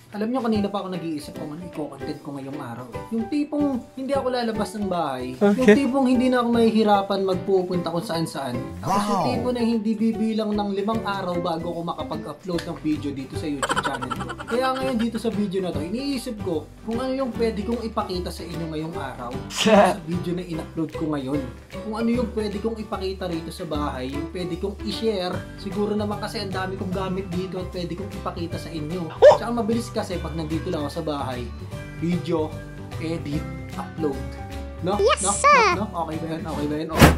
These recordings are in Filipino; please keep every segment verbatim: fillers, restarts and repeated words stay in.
Alam nyo, kanina pa ako nag-iisip kung ano i-content ko ngayong araw. Yung tipong hindi ako lalabas ng bahay. Okay. Yung tipong hindi na ako mahihirapan magpupunta kung saan-saan. Tapos wow. Yung tipo na hindi bibilang ng limang araw bago ako makapag-upload ng video dito sa YouTube channel ko. Kaya ngayon dito sa video na to, iniisip ko kung ano yung pwede kong ipakita sa inyo ngayong araw. Sa video na in-upload ko ngayon. Kung ano yung pwede kong ipakita rito sa bahay, yung pwede kong i-share. Siguro naman kasi ang dami kong gamit dito at pwede kong ipakita sa inyo. Tsaka mabilis kasi pag nandito lang ako sa bahay, video, edit, upload. No? Yes, no? sir! No? No? Okay ba yun? Okay ba yun? Okay.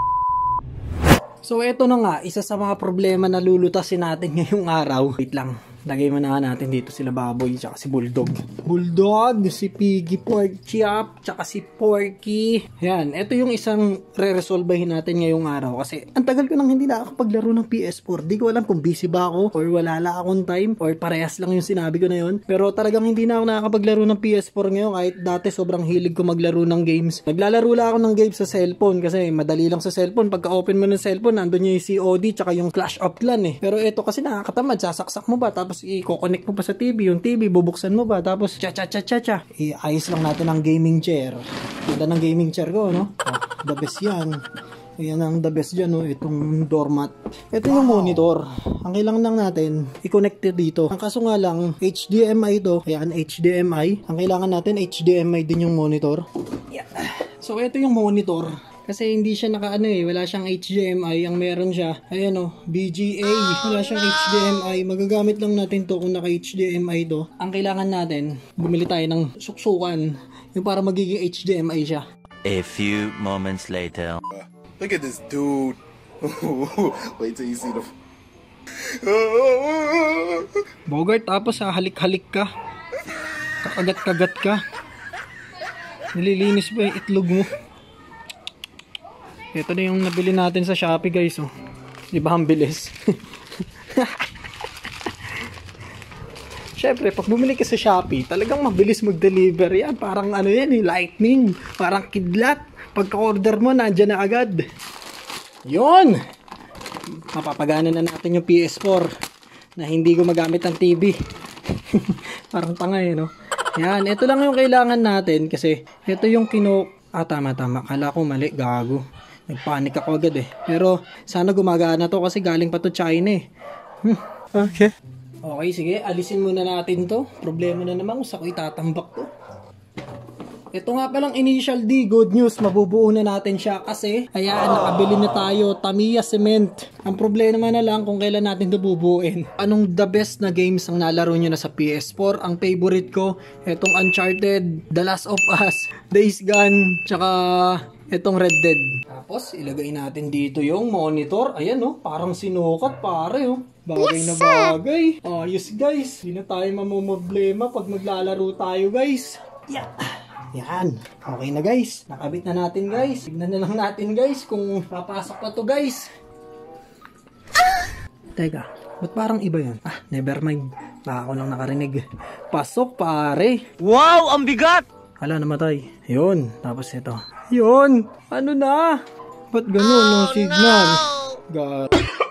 So eto na nga, isa sa mga problema na lulutasin natin ngayong araw. Wait lang. Lagay mo na natin dito sila Baboy tsaka si Bulldog. Bulldog, si Piggy Pork Chop, tsaka si Porky. Yan, ito yung isang re-resolvehin natin ngayong araw. Kasi ang tagal ko nang hindi nakakapaglaro ng P S four. Di ko alam kung busy ba ako or wala lang akong time or parehas lang yung sinabi ko na yun. Pero talagang hindi na ako nakakapaglaro ng P S four ngayon kahit dati sobrang hilig ko maglaro ng games. Naglalaro lang ako ng games sa cellphone kasi madali lang sa cellphone. Pagka open mo ng cellphone, nandun yung C O D tsaka yung Clash of Clans eh. Pero ito kasi nakakatamad, sasaksak mo ba tapos i-connect mo pa sa T V, yung T V bubuksan mo ba tapos cha cha cha cha cha iayos lang natin ang gaming chair. Ganda ng gaming chair ko, no? Oh, the best yan. Ayan ang the best dyan, no? Itong doormat. Ito yung monitor. Ang kailangan lang natin i-connect dito. Ang kaso nga lang H D M I to. Ayan, H D M I. Ang kailangan natin H D M I din yung monitor. Yeah. So ito yung monitor. Kasi hindi siya naka ano eh, wala siyang H D M I, ang meron siya, ayan o, B G A, wala siyang H D M I, magagamit lang natin to kung naka H D M I to. Ang kailangan natin, bumili tayo ng suksukan, yung para magiging H D M I siya. A few moments later. Uh, look at this dude. Wait till you see the... Bogart, tapos halik-halik ka, kakagat-kagat ka, nililinis ba yung itlog mo? Ito na yung nabili natin sa Shopee guys, oh. Di ba ang bilis? Syempre, pag bumili ka sa Shopee, talagang mabilis mag-deliver yan. Parang ano yan eh, lightning. Parang kidlat. Pagka-order mo, nandyan na agad. Yun! Mapapagana na natin yung P S four na hindi gumagamit ng T V. Parang tanga eh, no? Yan, ito lang yung kailangan natin kasi ito yung kino... Ah, tama, tama. Kala ko mali, gago. Nagpanik ako agad eh. Pero sana gumagana to kasi galing pa to China eh. Hmm. Okay. Okay, sige. Alisin muna natin to. Problema na naman kung saan ko itatambak to. Ito nga palang initial D, good news. Mabubuo na natin siya kasi ayan, nakabili na tayo. Tamiya Cement. Ang problema na lang kung kailan natin ito bubuuin. Anong the best na games ang nalaro nyo na sa P S four? Ang favorite ko, itong Uncharted, The Last of Us, Days Gone, tsaka itong Red Dead. Tapos, ilagay natin dito yung monitor. Ayan, oh, parang sinukat, pare, oh. Bagay na bagay. Ayos, guys. Hindi na tayo mamumblema pag maglalaro tayo, guys. Yeah. Yan. Okay na, guys. Nakabit na natin, guys. Tignan na lang natin, guys, kung papasok pa to, guys. Ah! Teka, ba't parang iba yan? Ah, never mind. Baka ako lang nakarinig. Pasok, pare. Wow, ang bigat! Hala, namatay. Yun. Tapos ito. Yun! Ano na? Ba't ganun no signal? God.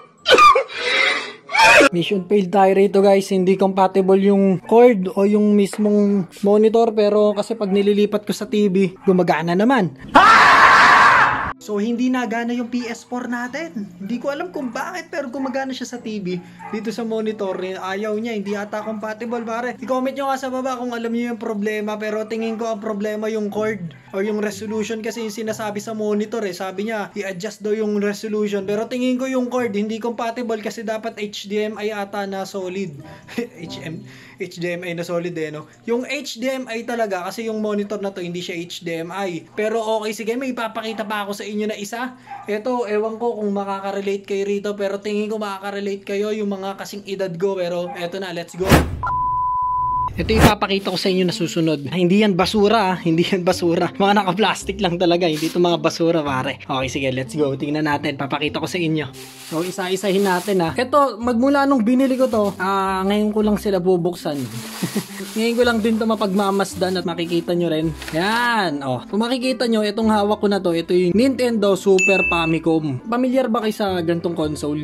Mission failed tayo rito guys. Hindi compatible yung cord o yung mismong monitor. Pero kasi pag nililipat ko sa T V, gumagana naman. So hindi nagana yung P S four natin. Hindi ko alam kung bakit pero gumagana siya sa T V. Dito sa monitor, ayaw niya. Hindi ata compatible pare. I-comment nyo nga sa baba kung alam niyo yung problema. Pero tingin ko ang problema yung cord or yung resolution kasi yung sinasabi sa monitor eh. Sabi niya i-adjust daw yung resolution. Pero tingin ko yung cord hindi compatible kasi dapat H D M I ata na solid. H M H D M I na solid eh no. Yung H D M I talaga kasi yung monitor na to hindi siya H D M I. Pero okay sige, may ipapakita pa ako sa inyo na isa. Ito, ewan ko kung makaka-relate kayo rito pero tingin ko makaka-relate kayo yung mga kasing edad ko. Pero eto na, let's go. Ito ipapakita ko sa inyo na susunod. Hindi yan basura, hindi yan basura. Mga naka-plastic lang talaga, hindi ito mga basura pare. Okay, sige, let's go. Tingnan natin, papakita ko sa inyo. So, isa-isahin natin ha. Ito, magmula nung binili ko to, ah, ngayon ko lang sila bubuksan. Ngayon ko lang din to mapagmamasdan at makikita nyo rin. Yan, oh. Kung makikita nyo, itong hawak ko na to, ito yung Nintendo Super Famicom. Pamilyar ba kayo sa gantong console?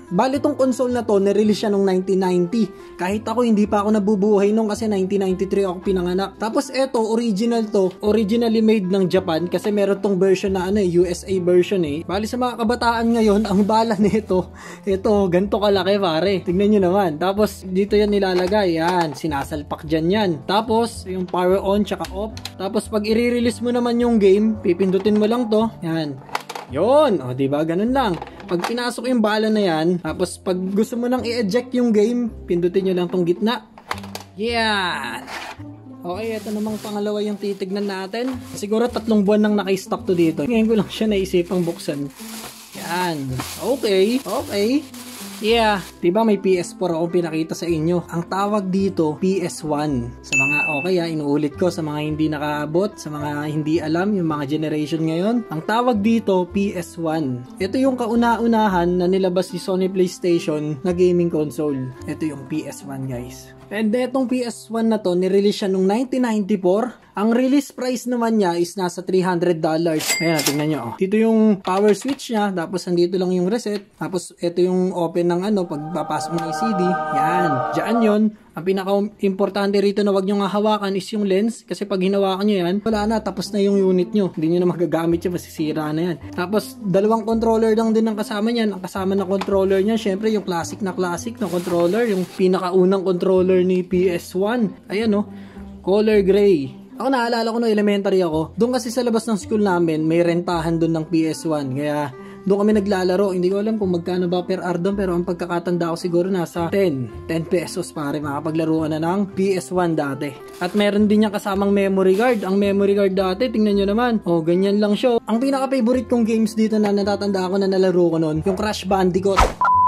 Bali tong console na to, nirelease siya noong nineteen ninety. Kahit ako, hindi pa ako nabubuhay nung kasi nineteen ninety-three ako pinanganak. Tapos eto, original to. Originally made ng Japan kasi meron tong version na ano eh, U S A version eh. Bali sa mga kabataan ngayon, ang bala nito, ito, ganito kalaki pare. Tignan nyo naman. Tapos dito yan nilalagay. Yan, sinasalpak dyan yan. Tapos, yung power on tsaka off. Tapos pag i-release mo naman yung game, pipindutin mo lang to. Yan. Yon, o diba, ganun lang. Pag pinasok yung bala na yan, tapos pag gusto mo nang i-eject yung game, pindutin nyo lang tong gitna. Yeah! Okay, ito namang pangalawa yung titignan natin. Siguro tatlong buwan nang naka-stock to dito. Ngayon ko lang siya naisipang buksan. Yan. Okay, okay. Yeah, diba may P S four akong pinakita sa inyo. Ang tawag dito, P S one. Sa mga, okay ha, inuulit ko sa mga hindi nakaabot, sa mga hindi alam, yung mga generation ngayon. Ang tawag dito, P S one. Ito yung kauna-unahan na nilabas ni Sony PlayStation na gaming console. Ito yung P S one guys. And etong P S one na to, nirelease siya noong nineteen ninety-four. Ang release price naman niya is nasa three hundred dollars. Ayan, tingnan nyo. Oh. Dito yung power switch niya, tapos nandito lang yung reset. Tapos ito yung open ng ano, pagpapasok ng C D. Yan, dyan yun. Ang pinaka-importante rito na wag nyo nga hawakan is yung lens. Kasi pag hinawakan nyo yan, wala na, tapos na yung unit nyo. Hindi nyo na magagamit yan, masisira na yan. Tapos, dalawang controller lang din ang kasama niyan. Ang kasama na controller niya, syempre yung classic na classic na controller. Yung pinakaunang controller ni P S one. Ayan o, oh, color gray. Ako naalala ko no, elementary ako. Doon kasi sa labas ng school namin, may rentahan doon ng P S one. Kaya doon kami naglalaro. Hindi ko alam kung magkano ba per hour doon, pero ang pagkakatanda ko siguro nasa ten pesos pare. Makapaglaruan na ng P S one dati. At meron din niya kasamang memory card. Ang memory card dati, tingnan nyo naman. Oh, ganyan lang siya. Ang pinaka-favorite kong games dito na natatanda ko na nalaro ko noon, yung Crash Bandicoot.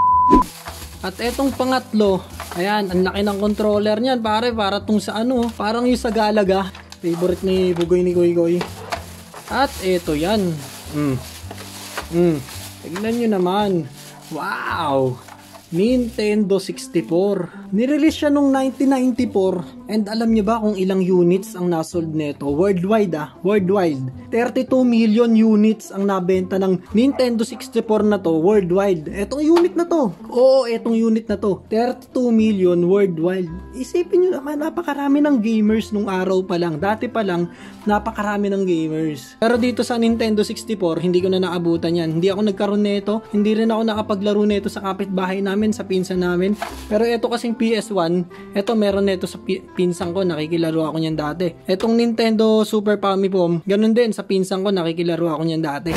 At etong pangatlo, ayan, ang laki ng controller niyan pare. Para tong sa ano, parang yung sa Galaga. Favorite ni Bugoy ni Goy Goy. At eto yan. Mm. Mm. Tignan nyo naman. Wow! Nintendo sixty-four. Nirelease siya noong nineteen ninety-four. And alam nyo ba kung ilang units ang nasold neto? Worldwide ah. Worldwide. thirty-two million units ang nabenta ng Nintendo sixty-four na to. Worldwide. Etong unit na to. Oo, etong unit na to. thirty-two million worldwide. Isipin nyo naman, napakarami ng gamers nung araw pa lang. Dati pa lang, napakarami ng gamers. Pero dito sa Nintendo sixty-four, hindi ko na naabutan yan. Hindi ako nagkaroon neto. Hindi rin ako nakapaglaro neto sa kapitbahay namin, sa pinsan namin. Pero eto kasing P S one, eto meron neto sa pi pinsan ko, nakikilaro ako niyan dati. Etong Nintendo Super Famicom, ganun din sa pinsan ko, nakikilaro ako niyan dati.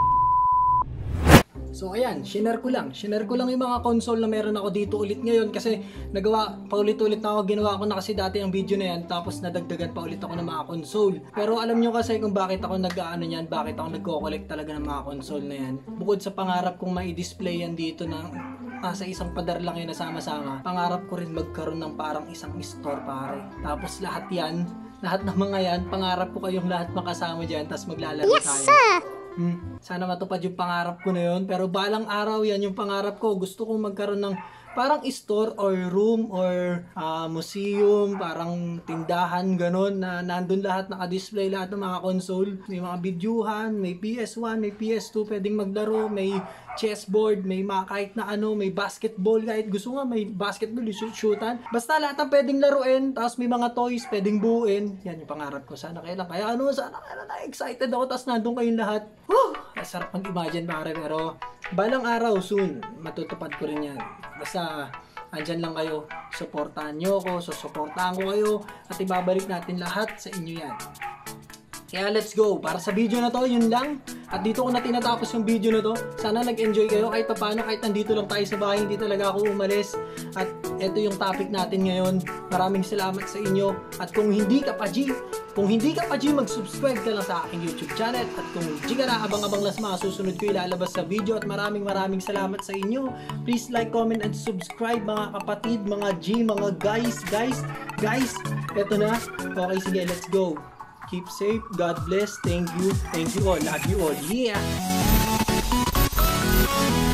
So ayan, shinare ko lang. Shinare ko lang yung mga console na meron ako dito ulit ngayon kasi nagawa, paulit-ulit na ako, ginawa ko na kasi dati ang video na yan tapos nadagdagan pa ulit ako ng mga console. Pero alam nyo kasi kung bakit ako nag-ano yan, bakit ako nagko-collect talaga ng mga console na yan. Bukod sa pangarap kong mai-display yan dito na nasa isang padar lang yun na sama-sama, pangarap ko rin magkaroon ng parang isang store pare. Tapos lahat yan, lahat ng mga yan, pangarap ko kayong lahat makasama dyan tapos maglalaro tayo. Yes sir! Hmm, sana matupad yung pangarap ko na yun. Pero balang araw yan yung pangarap ko. Gusto kong magkaroon ng parang store or room or uh, museum, parang tindahan, ganun, na nandun lahat, naka-display lahat ng mga console. May mga bidyuhan, may P S one, may P S two, pwedeng maglaro, may chessboard, may mga kahit na ano, may basketball, kahit gusto nga may basketball, shoot-shootan. Basta lahat ng pwedeng laruin, tapos may mga toys, pwedeng buuin. Yan yung pangarap ko. Sana kailan. Kaya ano, sana kailan na excited ako, tapos nandun kayong lahat. Woo! Sarap mag-imagine pare, pero balang araw, soon, matutupad ko rin yan. Basta, andyan lang kayo. Suportahan nyo ako, susuportahan ko kayo, at ibabalik natin lahat sa inyo yan. Kaya let's go. Para sa video na to, yun lang. At dito ko na tinatapos yung video na to. Sana nag-enjoy kayo kahit paano, kahit nandito lang tayo sa bahay, hindi talaga ako umalis. At ito yung topic natin ngayon. Maraming salamat sa inyo. At kung hindi ka pa G, kung hindi ka pa G, mag-subscribe ka lang sa aking YouTube channel. At kung G ka na, abang-abang lang sa mga susunod ko ilalabas sa video. At maraming maraming salamat sa inyo. Please like, comment, and subscribe mga kapatid, mga G, mga guys, guys, guys. Ito na. Okay, sige, let's go. Keep safe. God bless. Thank you. Thank you all. Love you all. Yeah.